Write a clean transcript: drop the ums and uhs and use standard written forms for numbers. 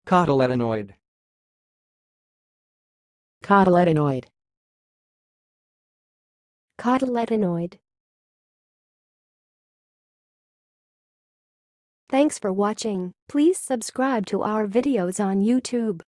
cotyledonoid, cotyledonoid, cotyledonoid. Thanks for watching. Please subscribe to our videos on YouTube.